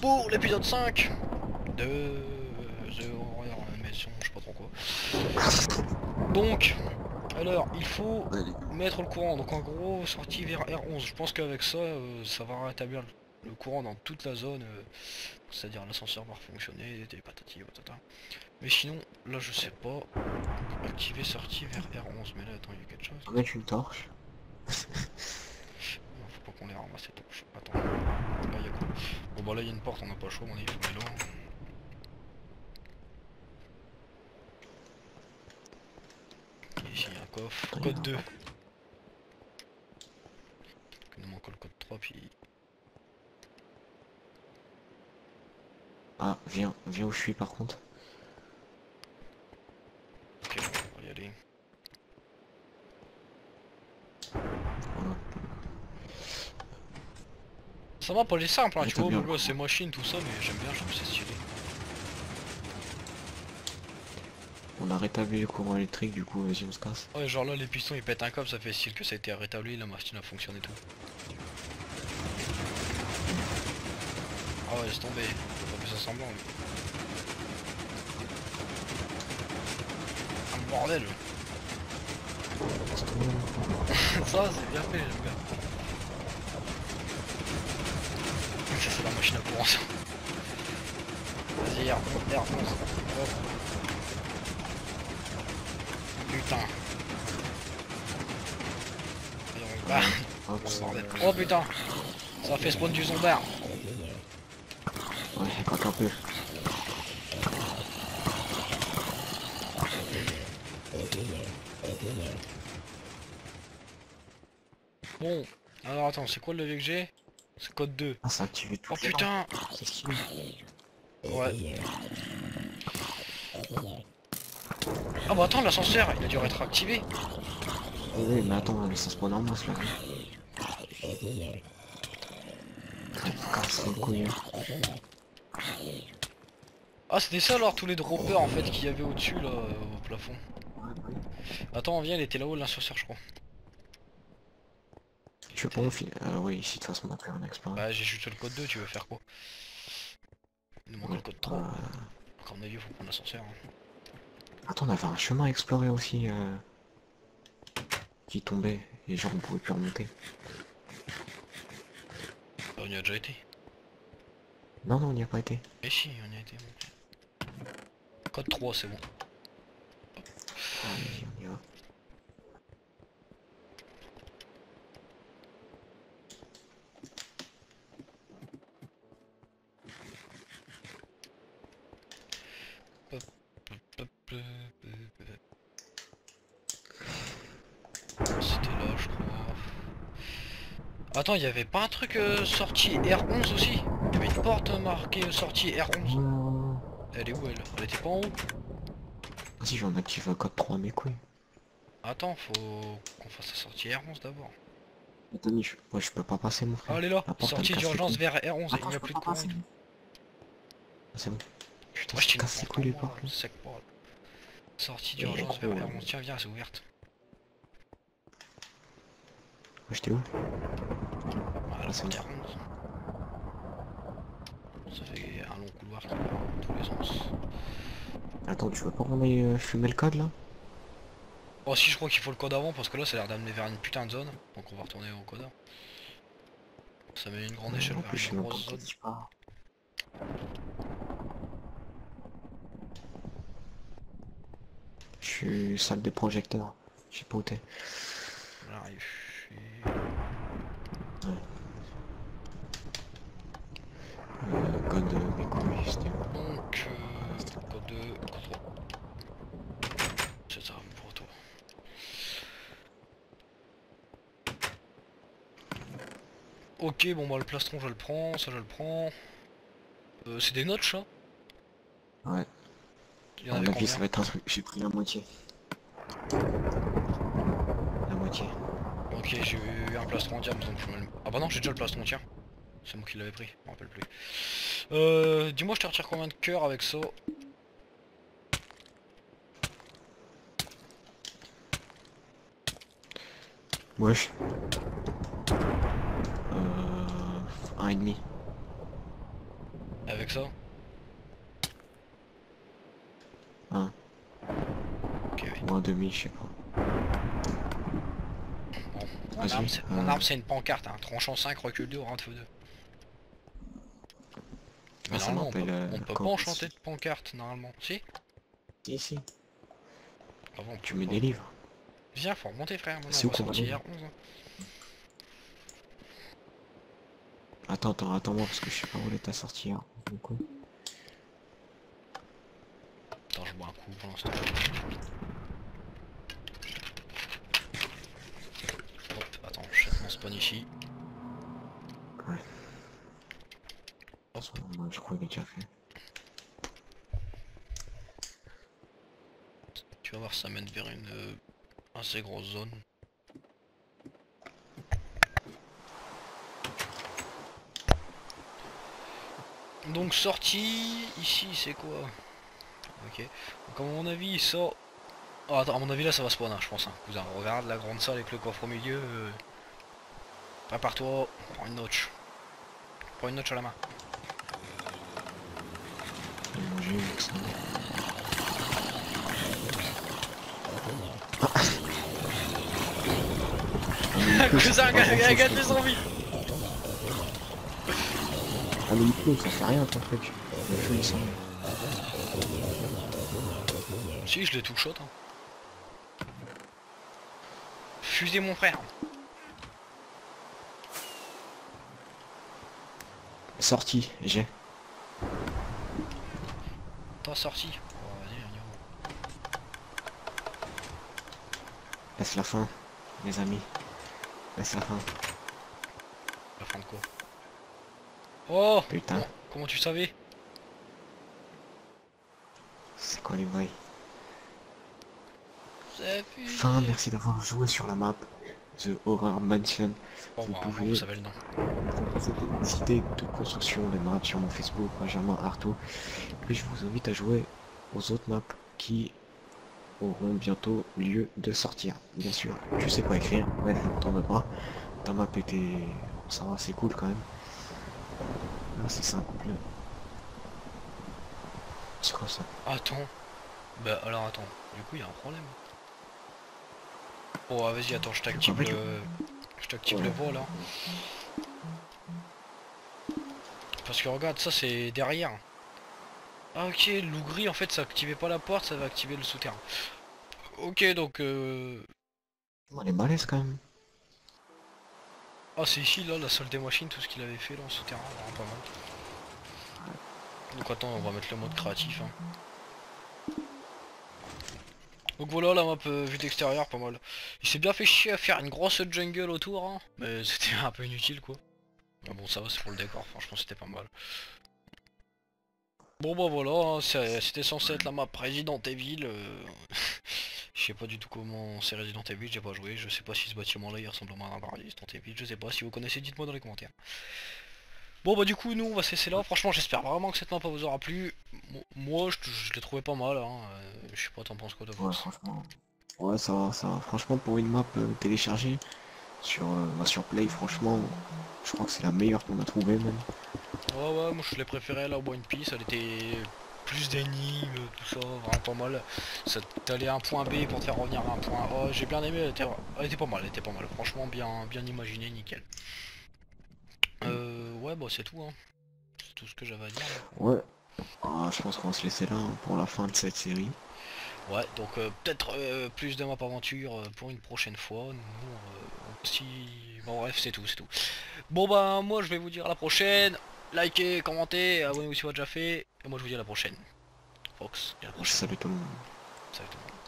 pour l'épisode 5 de The Horror Maison, je sais pas trop quoi. Donc, alors, il faut mettre le courant. Donc en gros, sortie vers R11. Je pense qu'avec ça, ça va rétablir le courant dans toute la zone. C'est-à-dire l'ascenseur va fonctionner, des patati patata. Mais sinon, là je sais pas. Activer sortie vers R11. Mais là, attends, il y a quelque chose. On va mettre une torche. Non, faut pas qu'on les ramasse ces torches. Attends. Là, il y a quoi? Bon bah là, il y a une porte, on n'a pas le choix, on est là. Ici, il y a un coffre. Code 2. Il nous manque le code 3, puis... Ah, viens où je suis par contre. Ok, on va y aller. Voilà. Ça va pas les simples, hein, Ouais, tu t'as vois, bien mon gars, c'est machine, tout ça, mais j'aime bien, je trouve que c'est stylé. On a rétabli le courant électrique, du coup vas-y on se casse. Ouais, genre là, les pistons ils pètent un câble, ça fait style que ça a été rétabli, la machine a fonctionné et tout. Ah ouais, laisse tomber, on fait ça semblant lui. Un bordel. Ça, c'est bien fait, j'aime bien. Ça, c'est la machine à courant, ça. Vas-y, R11, hop. Putain. Et on va. Hop, Bordel. Oh putain, ça a fait spawn du zombard. ouais, craque un peu. Bon, alors attends, c'est quoi le levier que j'ai? C'est code 2. Ah, ça a activé tout. Oh putain. C'est stylé. Ouais. Ah bah attends, l'ascenseur, il a dû être activé. Oui, mais attends, mais ça se prend en masse là. Casse les couilles. Ah c'était ça alors tous les droppers en fait qu'il y avait au-dessus là, au plafond. Attends, viens, il était là-haut l'ascenseur je crois. Tu veux pas on file oui, ici de toute façon on a plus rien à explorer. Bah j'ai chuté le code 2, tu veux faire quoi? Il nous manque le code 3. Donc à mon avis il faut prendre l'ascenseur. Hein. Attends, on avait un chemin à explorer aussi qui tombait et genre on pouvait plus remonter. Bah, on y a déjà été. Non, non, on n'y a pas été. Mais si, on y a été. Code 3 c'est bon. Allez, on y va. C'était là je crois. Attends, il y avait pas un truc sortie R11 aussi? Il y avait une porte marquée sortie R11. Elle est où elle? Elle était pas en haut? Vas-y, j'en active un code 3 mes couilles. Attends, faut qu'on fasse la sortie R11 d'abord. Attends, ouais, je peux pas passer mon frère. Ah, elle est là, La porte, sortie elle casse les d'urgence couilles. vers R11, il n'y a je plus peux de pas courant. passer. C'est bon. Putain, Moi je ça t'ai une casse les porte couilles en les moi, portes là. sec pas. Sortie Et d'urgence gros, vers R11, tiens viens, c'est ouverte. j'étais où? Voilà, Ah, c'est sortie R11. Ça fait un long couloir qui va dans tous les sens. Attends, tu veux pas qu'on aille fumer le code là? Oh si, je crois qu'il faut le code avant parce que là ça a l'air d'amener vers une putain de zone. Donc on va retourner au codeur. Ça met une grande échelle En plus, je vers sais une même pas grosse où zone. tu pars. Je suis salle des projecteurs. Je sais pas où t'es. J'arrive. Ouais. Code mes couilles, c'était où? Donc, code 2, code 3. C'est ça, pour retour. Ok, bon bah le plastron je le prends, ça je le prends. C'est des notches ça? Ouais. Il y en À avait mon avis, combien? ça va être un truc. J'ai pris la moitié. La moitié. Ok, j'ai eu un plastron en diable donc je me... Ah bah non, j'ai déjà le plastron, tiens. C'est moi qui l'avais pris, je me rappelle plus. Dis-moi, je te retire combien de cœurs avec ça? Wesh. 1,5. ça? Un. Ok, oui. Ou un demi, je sais pas. Bon. Vas-y, Mon arme c'est une pancarte, hein. Tranchant 5, recul 2, rang de feu 2. Mais Ah, ça normalement m'appelle on peut pas quand... enchanter de pancarte normalement. Si? Si, si. Ah bon, on Tu peut mets pas. des livres. Viens, faut remonter frère, maintenant C'est on où va qu'on va sortir aller? R11. Hein. Attends, attends-moi parce que je sais pas où est ta sortie. Hein. Du coup. Attends, je bois un coup pour l'instant. Hop, attends, je jette mon spawn ici. Ouais. Hop, Moi, je crois qu'il est déjà fait. tu vas voir, ça mène vers une assez grosse zone. Donc sortie, ici c'est quoi? Ok, donc à mon avis ça... Oh, attends, à mon avis là ça va spawn, hein, je pense. Hein. Cousin, regarde la grande salle avec le coffre au milieu. Prépare-toi, prends une notch. Prends une notch à la main. Je vais manger avec ça. Cousin, regarde les zombies. Ah mais il pleut, ça fait rien ton truc. Le feu il s'en met. Si, je l'ai tout shot. Hein. Fusez mon frère. Sortie, j'ai. T'as sorti. Oh, vas-y, on y va. Laisse la fin, les amis. Laisse la fin. La fin de quoi? Oh, Putain, comment tu savais? c'est quoi les bails? C'est fusé. Fin, merci d'avoir joué sur la map The Horror Mansion. Bon, Vous bah, pouvez vous savez le nom. proposer des idées de construction de maps sur mon Facebook, Benjamin Artaud. Et je vous invite à jouer aux autres maps qui auront bientôt lieu de sortir. Bien sûr, tu sais quoi écrire, ouais, t'en veux pas. Ta map était... ça va, c'est cool quand même. Là, c'est simple. C'est quoi ça? Attends. Bah alors attends. Du coup il y a un problème. Oh ah, vas-y attends, je t'active En fait, le... Je t'active le vol là. Parce que regarde, ça c'est derrière. Ah ok, loup gris en fait ça activait pas la porte, ça va activer le souterrain. Ok donc on est balèze quand même. ah c'est ici là la salle des machines, tout ce qu'il avait fait là en souterrain, vraiment pas mal. Donc attends, on va mettre le mode créatif. Hein. Donc voilà la map vue d'extérieur, pas mal. Il s'est bien fait chier à faire une grosse jungle autour, hein, mais c'était un peu inutile quoi. Mais bon ça va, c'est pour le décor, franchement c'était pas mal. Bon bah voilà, hein, c'était censé être la map Resident Evil. Je sais pas du tout comment c'est Resident Evil, j'ai pas joué, je sais pas si ce bâtiment là il ressemble à un Resident Evil, je sais pas, si vous connaissez dites-moi dans les commentaires. Bon bah du coup nous on va se laisser là, franchement j'espère vraiment que cette map vous aura plu. Moi je l'ai trouvé pas mal, hein. Je sais pas t'en penses quoi de Ouais, plus. franchement. Ouais, ça va, ça va. Franchement, pour une map téléchargée sur Play, franchement, je crois que c'est la meilleure qu'on a trouvée même. Ouais moi je l'ai préféré là au One Piece, elle était plus d'énigmes, tout ça, vraiment pas mal. Ça t'allais à un point B pour te faire revenir à un point A, j'ai bien aimé, elle était pas mal, franchement bien imaginé, nickel. Ouais bah c'est tout hein, c'est tout ce que j'avais à dire là. Ouais. Ah, je pense qu'on va se laisser là hein, pour la fin de cette série. Ouais, donc peut-être plus de map aventure pour une prochaine fois. Nous, si... Bon bref, c'est tout, c'est tout. Bon bah moi je vais vous dire à la prochaine. Likez, commentez, abonnez-vous si vous l'avez déjà fait. Et moi je vous dis à la prochaine. Fox, et à la prochaine. Salut tout le monde. Salut tout le monde.